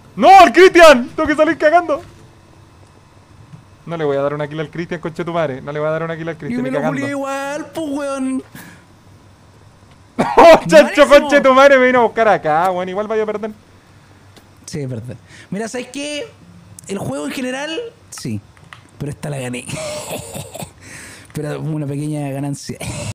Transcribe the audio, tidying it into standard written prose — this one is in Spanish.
¡No, el Cristian! Tengo que salir cagando. No le voy a dar una kill al Cristian, conche tu madre. No le voy a dar una kill al Y Cristian, me ni lo cagando. julié igual, pues, weón. ¡Oh, chancho, Malísimo. conche tu madre! Me vino a buscar acá, weón. Igual vaya a perder. Sí, es verdad. Mira, ¿sabes qué? El juego en general, sí. Pero esta la gané. Pero una pequeña ganancia.